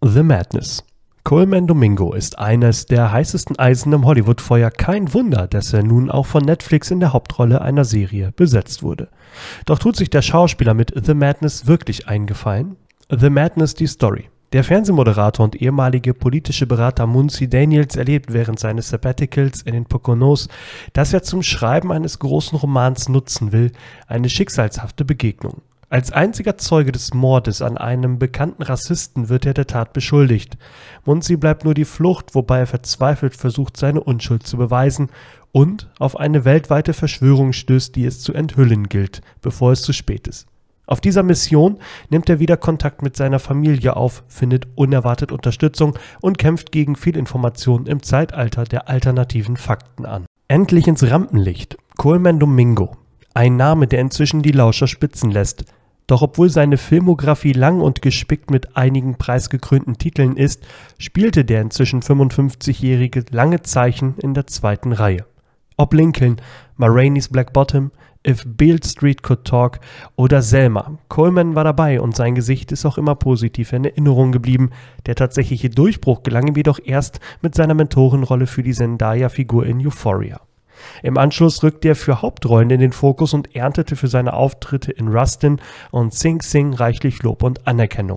The Madness. Colman Domingo ist eines der heißesten Eisen im Hollywood-Feuer. Kein Wunder, dass er nun auch von Netflix in der Hauptrolle einer Serie besetzt wurde. Doch tut sich der Schauspieler mit The Madness wirklich einen Gefallen? The Madness, die Story. Der Fernsehmoderator und ehemalige politische Berater Muncie Daniels erlebt während seines Sabbaticals in den Poconos, dass er zum Schreiben eines großen Romans nutzen will, eine schicksalshafte Begegnung. Als einziger Zeuge des Mordes an einem bekannten Rassisten wird er der Tat beschuldigt. Muncie bleibt nur die Flucht, wobei er verzweifelt versucht, seine Unschuld zu beweisen und auf eine weltweite Verschwörung stößt, die es zu enthüllen gilt, bevor es zu spät ist. Auf dieser Mission nimmt er wieder Kontakt mit seiner Familie auf, findet unerwartet Unterstützung und kämpft gegen Fehlinformationen im Zeitalter der alternativen Fakten an. Endlich ins Rampenlicht. Colman Domingo. Ein Name, der inzwischen die Lauscher spitzen lässt. Doch obwohl seine Filmografie lang und gespickt mit einigen preisgekrönten Titeln ist, spielte der inzwischen 55-Jährige lange Zeichen in der zweiten Reihe. Ob Lincoln, Ma Rainey's Black Bottom, If Beale Street Could Talk oder Selma. Colman war dabei und sein Gesicht ist auch immer positiv in Erinnerung geblieben. Der tatsächliche Durchbruch gelang ihm jedoch erst mit seiner Mentorenrolle für die Zendaya-Figur in Euphoria. Im Anschluss rückte er für Hauptrollen in den Fokus und erntete für seine Auftritte in Rustin und Sing Sing reichlich Lob und Anerkennung.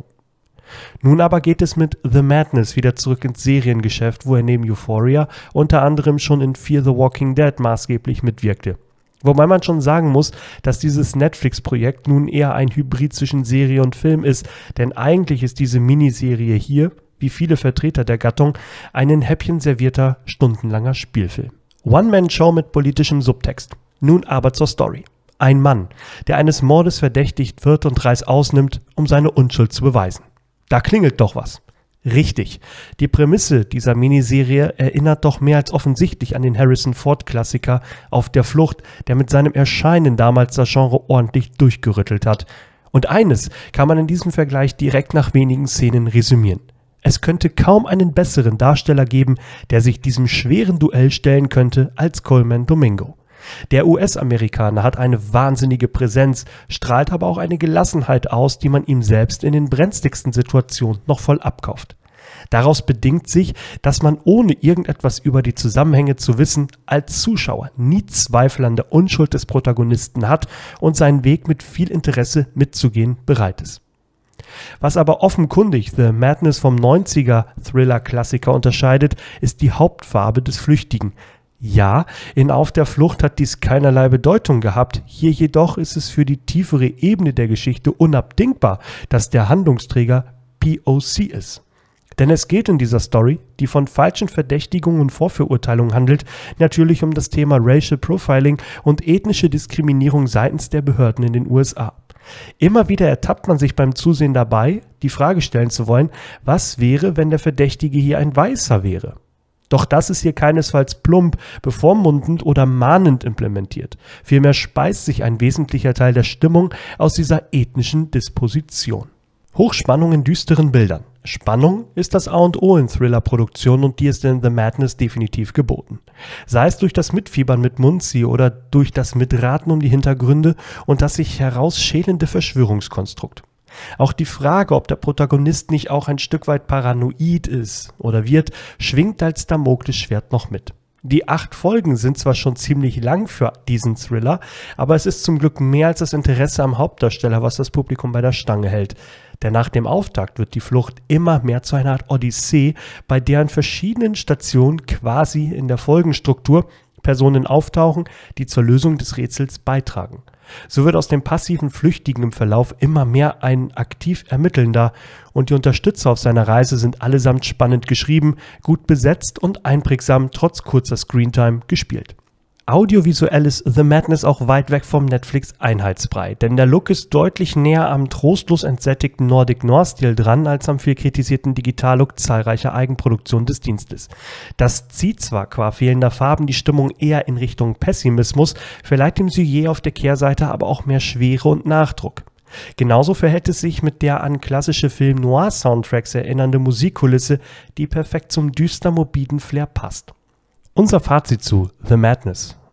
Nun aber geht es mit The Madness wieder zurück ins Seriengeschäft, wo er neben Euphoria unter anderem schon in Fear the Walking Dead maßgeblich mitwirkte. Wobei man schon sagen muss, dass dieses Netflix-Projekt nun eher ein Hybrid zwischen Serie und Film ist, denn eigentlich ist diese Miniserie hier, wie viele Vertreter der Gattung, ein in Häppchen servierter, stundenlanger Spielfilm. One-Man-Show mit politischem Subtext. Nun aber zur Story. Ein Mann, der eines Mordes verdächtigt wird und reißaus nimmt, um seine Unschuld zu beweisen. Da klingelt doch was. Richtig. Die Prämisse dieser Miniserie erinnert doch mehr als offensichtlich an den Harrison-Ford-Klassiker Auf der Flucht, der mit seinem Erscheinen damals das Genre ordentlich durchgerüttelt hat. Und eines kann man in diesem Vergleich direkt nach wenigen Szenen resümieren. Es könnte kaum einen besseren Darsteller geben, der sich diesem schweren Duell stellen könnte, als Colman Domingo. Der US-Amerikaner hat eine wahnsinnige Präsenz, strahlt aber auch eine Gelassenheit aus, die man ihm selbst in den brenzligsten Situationen noch voll abkauft. Daraus bedingt sich, dass man ohne irgendetwas über die Zusammenhänge zu wissen, als Zuschauer nie Zweifel an der Unschuld des Protagonisten hat und seinen Weg mit viel Interesse mitzugehen bereit ist. Was aber offenkundig The Madness vom 90er-Thriller-Klassiker unterscheidet, ist die Hauptfarbe des Flüchtigen. Ja, in Auf der Flucht hat dies keinerlei Bedeutung gehabt, hier jedoch ist es für die tiefere Ebene der Geschichte unabdingbar, dass der Handlungsträger POC ist. Denn es geht in dieser Story, die von falschen Verdächtigungen und Vorverurteilungen handelt, natürlich um das Thema Racial Profiling und ethnische Diskriminierung seitens der Behörden in den USA. Immer wieder ertappt man sich beim Zusehen dabei, die Frage stellen zu wollen, was wäre, wenn der Verdächtige hier ein Weißer wäre? Doch das ist hier keinesfalls plump, bevormundend oder mahnend implementiert. Vielmehr speist sich ein wesentlicher Teil der Stimmung aus dieser ethnischen Disposition. Hochspannung in düsteren Bildern. Spannung ist das A und O in Thriller-Produktionen und die ist in The Madness definitiv geboten. Sei es durch das Mitfiebern mit Muncie oder durch das Mitraten um die Hintergründe und das sich herausschälende Verschwörungskonstrukt. Auch die Frage, ob der Protagonist nicht auch ein Stück weit paranoid ist oder wird, schwingt als Damoklesschwert noch mit. Die 8 Folgen sind zwar schon ziemlich lang für diesen Thriller, aber es ist zum Glück mehr als das Interesse am Hauptdarsteller, was das Publikum bei der Stange hält. Denn nach dem Auftakt wird die Flucht immer mehr zu einer Art Odyssee, bei der an verschiedenen Stationen quasi in der Folgenstruktur Personen auftauchen, die zur Lösung des Rätsels beitragen. So wird aus dem passiven Flüchtigen im Verlauf immer mehr ein aktiv Ermittelnder und die Unterstützer auf seiner Reise sind allesamt spannend geschrieben, gut besetzt und einprägsam trotz kurzer Screentime gespielt. Audiovisuell ist The Madness auch weit weg vom Netflix-Einheitsbrei, denn der Look ist deutlich näher am trostlos entsättigten Nordic Noir-Stil dran, als am viel kritisierten Digitallook zahlreicher Eigenproduktionen des Dienstes. Das zieht zwar qua fehlender Farben die Stimmung eher in Richtung Pessimismus, verleiht dem Sujet auf der Kehrseite aber auch mehr Schwere und Nachdruck. Genauso verhält es sich mit der an klassische Film-Noir-Soundtracks erinnernde Musikkulisse, die perfekt zum düster-morbiden Flair passt. Unser Fazit zu The Madness.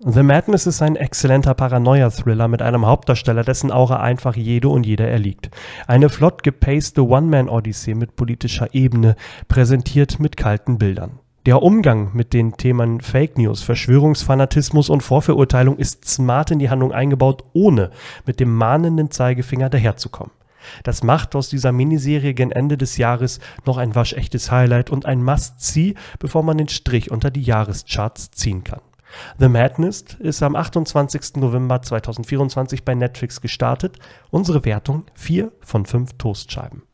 The Madness ist ein exzellenter Paranoia-Thriller mit einem Hauptdarsteller, dessen Aura einfach jede und jeder erliegt. Eine flott gepacete One-Man-Odyssee mit politischer Ebene, präsentiert mit kalten Bildern. Der Umgang mit den Themen Fake News, Verschwörungsfanatismus und Vorverurteilung ist smart in die Handlung eingebaut, ohne mit dem mahnenden Zeigefinger daherzukommen. Das macht aus dieser Miniserie gen Ende des Jahres noch ein waschechtes Highlight und ein Must-See, bevor man den Strich unter die Jahrescharts ziehen kann. The Madness ist am 28. November 2024 bei Netflix gestartet. Unsere Wertung: 4 von 5 Toastscheiben.